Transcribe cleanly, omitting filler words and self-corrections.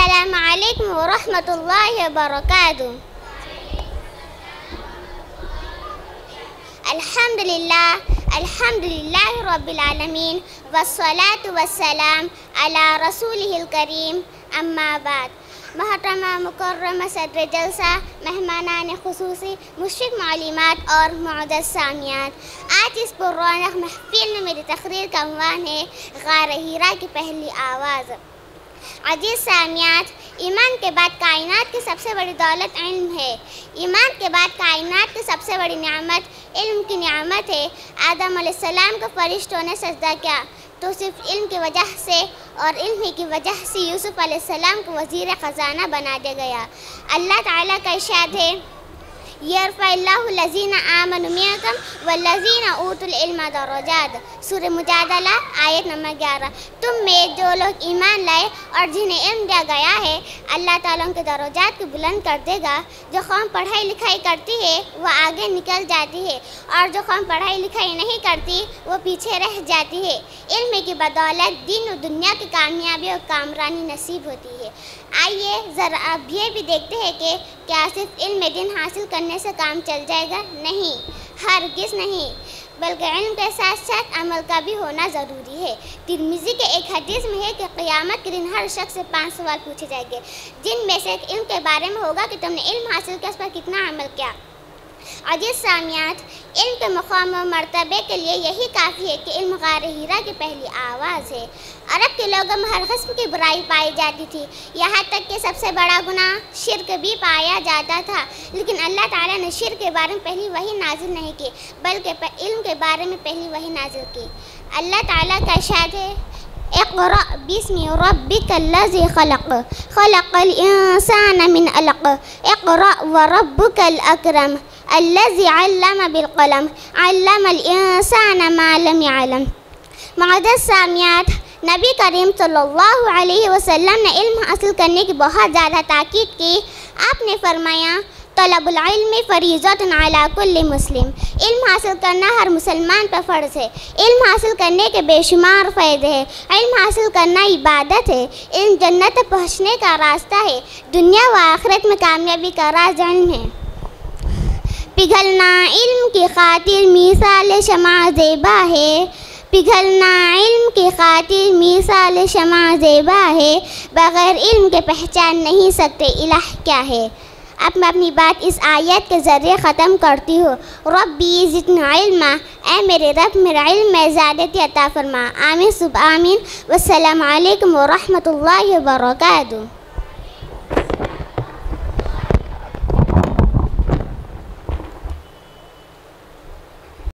अस्सलामु अलैकुम व रहमतुल्लाहि व बरकातुहू। अल्हम्दुलिल्लाह रब्बिल आलमीन वस्सलातु वस्सलाम अला रसूलिहिल करीम अम्मा बाद। मोहतरमा मुकर्रमा सदर जलसा, मेहमानान खुसूसी, मुशफ़िक़ मालिमात और मुअज़्ज़ज़ सामियात, आज इस पुररौनक महफ़िल में मेरी तक़रीर का उन्वान है ग़ार हिरा की पहली आवाज़। अजीज़ सामियात, ईमान के बाद कायनात की सबसे बड़ी दौलत इल्म है। ईमान के बाद कायनात की सबसे बड़ी नियामत इल्म की नियामत है। आदम अलैहिस्सलाम को फरिश्तों ने सजदा किया तो सिर्फ इल्म की वजह से और इल्म की वजह से यूसुफ अलैहिस्सलाम को वज़ीर ख़ज़ाना बना दिया गया। अल्लाह ताला का इरशाद है, यरफ़इल्लाहु लज़ीना आमनु मिनकुम वल्लज़ीना ऊतुल इल्म दरजात। सूरह मुजादला आयत नंबर 11। तुम में जो लोग ईमान लाए और जिन्हें इल्म दिया गया है, अल्लाह ताला उनके दरजात को बुलंद कर देगा। जो कौम पढ़ाई लिखाई करती है वह आगे निकल जाती है और जो कौम पढ़ाई लिखाई नहीं करती वो पीछे रह जाती है। इल्म की बदौलत दीन और दुनिया की कामयाबी और कामरानी नसीब होती है। आइए ज़रा अब ये भी देखते हैं कि क्या सिर्फ इल्म दिन हासिल करने से काम चल जाएगा? नहीं, हरगिज़ नहीं, बल्कि इल्म के साथ साथ अमल का भी होना ज़रूरी है। तिरमिज़ी के एक हदीस में है कि क़यामत के दिन हर शख्स से 5 सवाल पूछे जाएंगे, जिनमें से एक इल्म के बारे में होगा कि तुमने इल्म हासिल किया, उस पर कितना अमल किया। अजीज़ सामियात, इल्म के मुक़ाम व मर्तबे के लिए यही काफ़ी है कि इल्म ग़ार हिरा की पहली आवाज़ है। अरब के लोगों में हर किस्म की बुराई पाई जाती थी, यहाँ तक कि सबसे बड़ा गुनाह शिर्क भी पाया जाता था। लेकिन अल्लाह ताला ने शिर्क के बारे में पहली वही नाजिल नहीं की, बल्कि इल्म के बारे में पहली वही नाजिल की। अल्लाह ताला का इरशाद है, इक़रा बिस्मि रब्बिकल्लज़ी ख़लक़, ख़लक़ल इंसान मिन अलक़, इक़रा व रब्बुकल अकरम, अल्लज़ी अल्लम बिल क़लम, अल्लमल इंसान मा लम यअलम। मुअज़्ज़ज़ सामियात, नबी करीम सल्लल्लाहु अलैहि वसल्लम ने इल्म हासिल करने की बहुत ज़्यादा ताकीद की। आपने फरमाया, तलबुल इल्मी फ़रीज़तुन अला कुल्ली मुस्लिम। इल्म हासिल करना हर मुसलमान पर फ़र्ज़ है। इल्म हासिल करने के बेशुमार फ़ायदे हैं। इल्म हासिल करना इबादत है। इल्म जन्नत तक पहुँचने का रास्ता है। दुनिया व आखिरत में कामयाबी का राज इल्म है। पिघलना इल्म की खातिर मिसाल शमा ज़ेबा है, पिघलना इल्म की खातिर मिसाल शमा ज़ेबा है, बग़ैर इल्म के पहचान नहीं सकते इलाह क्या है। अब मैं अपनी बात इस आयत के ज़रिए ख़त्म करती हूँ। रब्बी ज़िदनी इल्मा, ऐ मेरे रब मेरा इल्म में ज़्यादती अता फ़रमा। आमीन सुब आमीन। वस्सलामु अलैकुम व रहमतुल्लाहि व बरकातुहू।